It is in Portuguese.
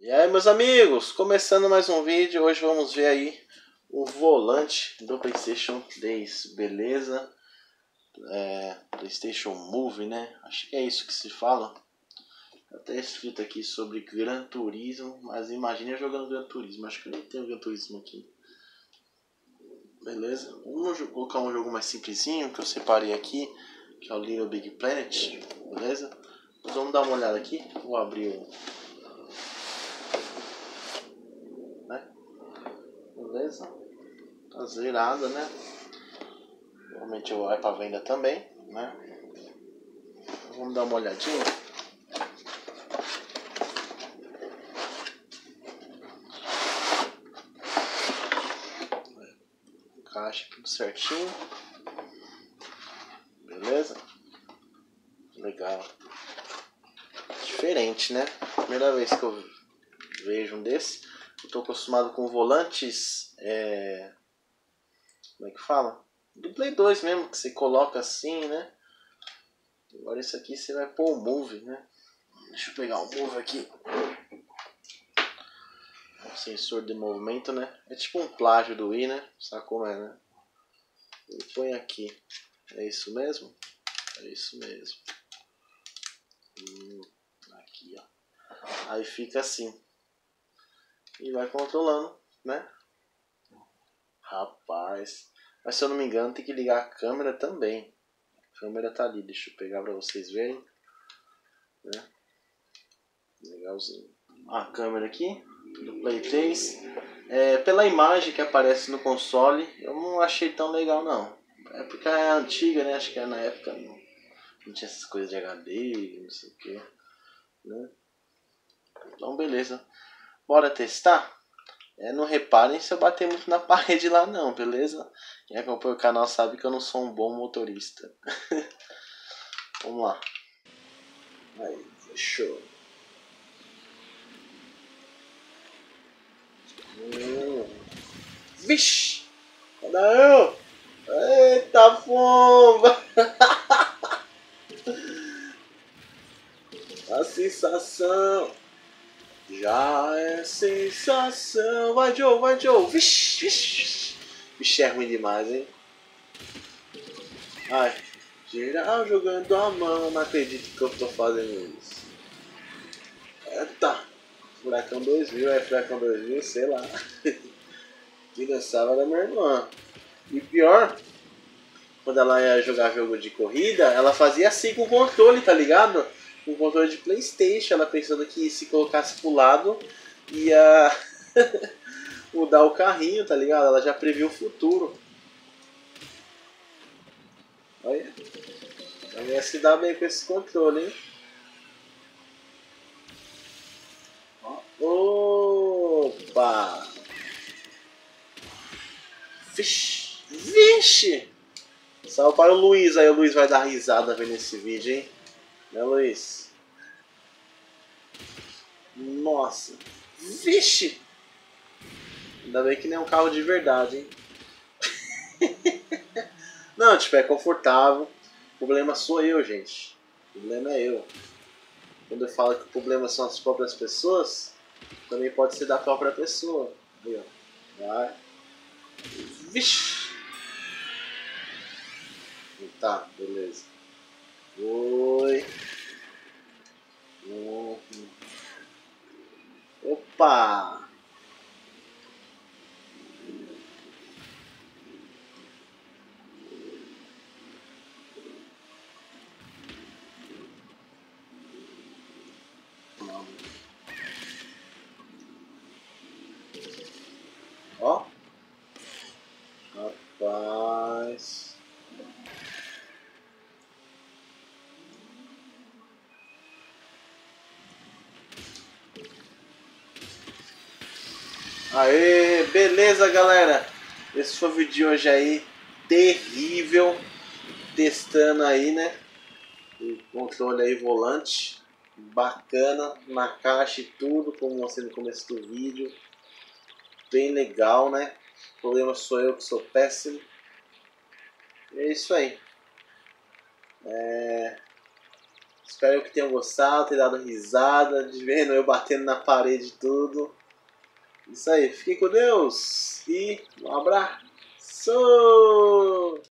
E aí, meus amigos, começando mais um vídeo. Hoje vamos ver aí o volante do PlayStation 3, beleza? PlayStation Move, né? Acho que é isso que se fala. Até escrito aqui sobre Gran Turismo, mas imagine eu jogando Gran Turismo. Acho que eu nem tenho Gran Turismo aqui. Beleza? Vamos colocar um jogo mais simplesinho que eu separei aqui, que é o Little Big Planet, beleza? Nós vamos dar uma olhada aqui. Vou abrir o... Beleza? Tá zerada, né? Normalmente vai para venda também, né? Vamos dar uma olhadinha. Caixa tudo certinho. Beleza? Legal. Diferente, né? Primeira vez que eu vejo um desse. Eu tô acostumado com volantes. Como é que fala? Do Play 2 mesmo, que você coloca assim, né? Agora isso aqui você vai pôr o Move, né? Deixa eu pegar o Move aqui. Um sensor de movimento, né? É tipo um plágio do Wii, né? Sabe como é, né? Ele põe aqui. É isso mesmo? É isso mesmo. Aqui, ó. Aí fica assim. E vai controlando, né? Rapaz. Mas se eu não me engano, tem que ligar a câmera também. A câmera tá ali. Deixa eu pegar pra vocês verem. Né? Legalzinho. A câmera aqui do Play 3. Pela imagem que aparece no console, eu não achei tão legal não. É porque é antiga, né? Acho que na época não tinha essas coisas de HD, não sei o que, né? Então beleza. Bora testar? Não reparem se eu bater muito na parede lá não, beleza? Quem acompanha o canal sabe que eu não sou um bom motorista. Vamos lá. Aí, fechou. Vixe! Não! Eita pomba! A sensação já é sensação. Vai, Joe, vai, Joe. Vixe, vixe. Vixe, é ruim demais, hein? Ai, geral jogando a mão. Não acredito que eu tô fazendo isso. Eita! Furacão 2000, Furacão 2000, sei lá. Que dançava da minha irmã. E pior, quando ela ia jogar jogo de corrida, ela fazia assim com o controle, tá ligado? Com o controle de PlayStation, ela pensando que se colocasse pro lado ia mudar o carrinho, tá ligado? Ela já previu o futuro. Olha, ela ia se dar bem com esse controle, hein? Opa! Vixe! Vixe! Salve para o Luiz, aí o Luiz vai dar risada vendo esse vídeo, hein? Né, Luiz? Nossa! Vixe! Ainda bem que nem é um carro de verdade, hein? Não, tipo, é confortável. O problema sou eu, gente. O problema é eu. Quando eu falo que o problema são as próprias pessoas, também pode ser da própria pessoa. Aí, ó. Vai. Vixe! Tá, beleza. Oi. Opa! Ó. Rapaz. Aê, beleza, galera? Esse foi o vídeo de hoje aí, terrível, testando aí, né? O controle aí, volante, bacana, na caixa e tudo, como mostrei no começo do vídeo, bem legal, né? O problema sou eu que sou péssimo. E é isso aí. Espero que tenham gostado, tenham dado risada, de vendo eu batendo na parede e tudo. Isso aí, fiquem com Deus e um abraço!